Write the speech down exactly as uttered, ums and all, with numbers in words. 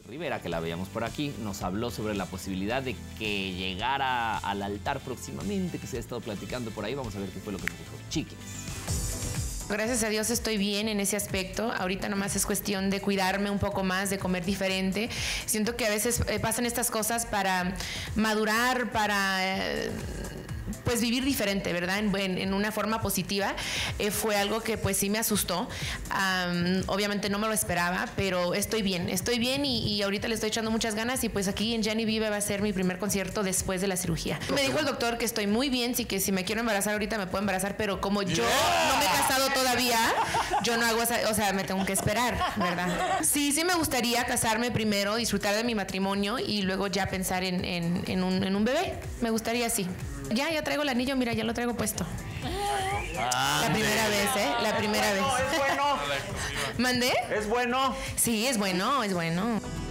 Rivera, que la veíamos por aquí, nos habló sobre la posibilidad de que llegara al altar próximamente, que se ha estado platicando por ahí. Vamos a ver qué fue lo que nos dijo. Chiquis. Gracias a Dios estoy bien en ese aspecto. Ahorita nomás es cuestión de cuidarme un poco más, de comer diferente. Siento que a veces eh, pasan estas cosas para madurar, para... Eh, pues vivir diferente, ¿verdad? En, en, en una forma positiva. Eh, fue algo que pues sí me asustó. Um, obviamente no me lo esperaba, pero estoy bien, estoy bien y, y ahorita le estoy echando muchas ganas y pues aquí en Jenny Vive va a ser mi primer concierto después de la cirugía. Me dijo el doctor que estoy muy bien, sí que si me quiero embarazar ahorita me puedo embarazar, pero como yo yeah. no me he casado todavía, yo no hago esa, o sea, me tengo que esperar, ¿verdad? Sí, sí me gustaría casarme primero, disfrutar de mi matrimonio y luego ya pensar en, en, en, un, en un bebé. Me gustaría así. Ya, ya traigo el anillo, mira, ya lo traigo puesto. La primera vez, ¿eh? La primera vez. Es bueno, es bueno. ¿Mandé? Es bueno. Sí, es bueno, es bueno.